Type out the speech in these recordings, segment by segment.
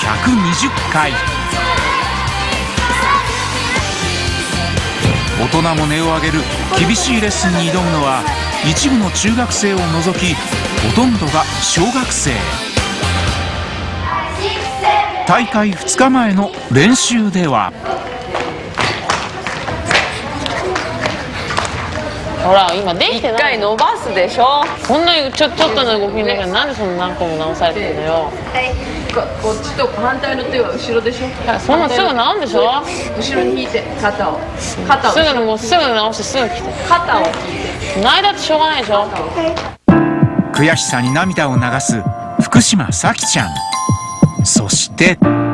120回。大人も音を上げる厳しいレッスンに挑むのは一部の中学生を除きほとんどが小学生。大会2日前の練習ではほら今できてない。 一回伸ばすでしょ。 こんなにちょっとの動きの中でなんでそんな何個も直されてるのよ。 こっちと反対の手は後ろでしょ。 そんなすぐ直るんでしょ。 後ろに引いて肩をすぐ直してすぐ来て肩を引いてないだってしょうがないでしょ。 悔しさに涙を流す福島咲ちゃん。そして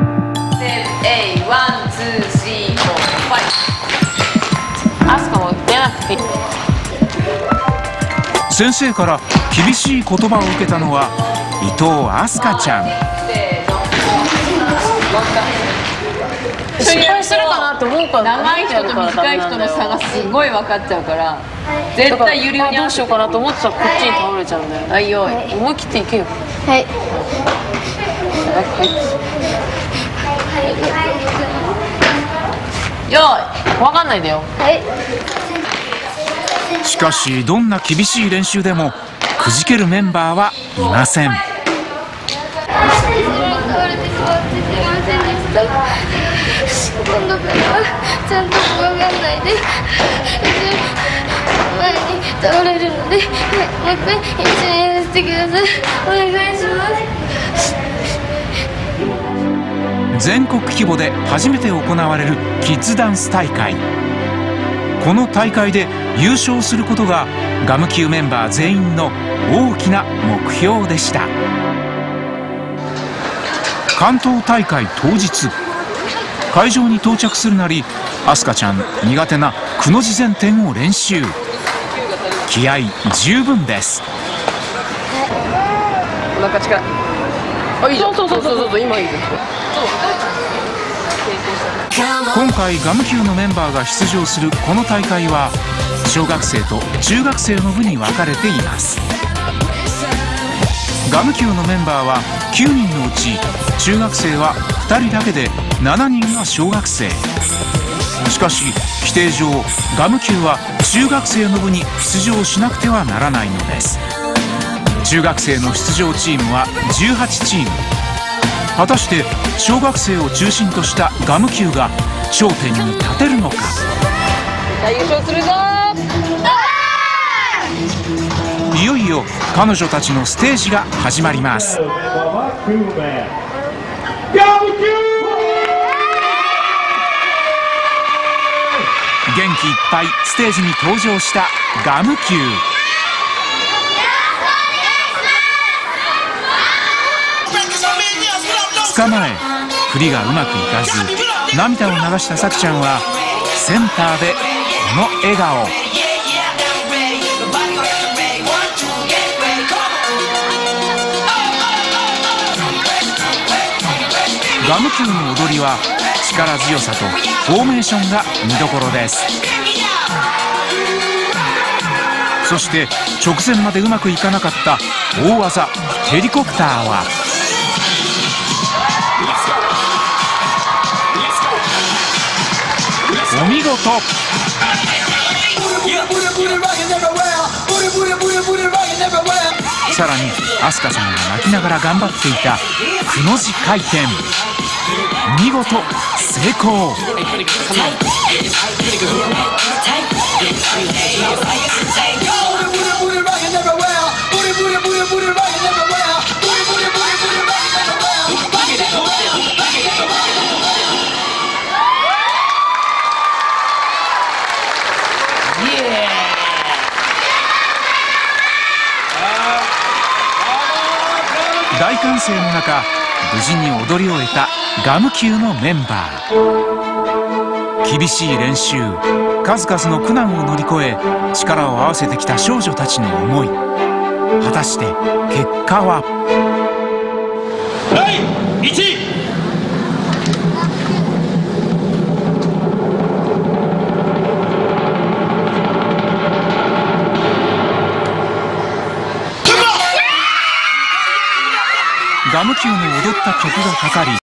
アスカも出なくていい。 先生から厳しい言葉を受けたのは伊藤飛鳥ちゃん。 失敗するかなって思うから。 長い人と短い人の差がすごい分かっちゃうから絶対ゆりゆりどうしようかなと思ってたらこっちに倒れちゃうんだよ。 はいよい思い切っていけよ。 はい。 よい分かんないでよ。 はい。 しかしどんな厳しい練習でもくじけるメンバーはいません。 倒れてしまってすいませんでした。今度からはちゃんと怖がらないで前に倒れるので、もう一回一緒にやらせてください。お願いします。 全国規模で初めて行われるキッズダンス大会。この大会で優勝することがガム級メンバー全員の大きな目標でした。関東大会当日、会場に到着するなり飛鳥ちゃん苦手なくの字前転を練習。気合十分です。 お腹近い。あ、いいじゃん。そう今いいです。 今回ガム級のメンバーが出場するこの大会は小学生と中学生の部に分かれています。ガム級のメンバーは9人のうち中学生は2人だけで7人が小学生。しかし規定上ガム級は中学生の部に出場しなくてはならないのです。中学生の出場チームは18チーム。果たして小学生を中心としたガム級が頂点に立てるのか。 優勝するぞいよいよ彼女たちのステージが始まります。元気いっぱいステージに登場したガム級。2日前振りがうまくいかず涙を流した咲ちゃんはセンターでこの笑顔。ガム級の踊りは力強さとフォーメーションが見どころです。そして直前までうまくいかなかった大技ヘリコプターはお見事。さらに飛鳥ちゃんが泣きながら頑張っていたくの字回転、見事成功。大歓声の中無事に踊り終えたガム級のメンバー。厳しい練習、数々の苦難を乗り越え力を合わせてきた少女たちの思い、果たして結果は。 第1位ガム級の踊った曲がかかり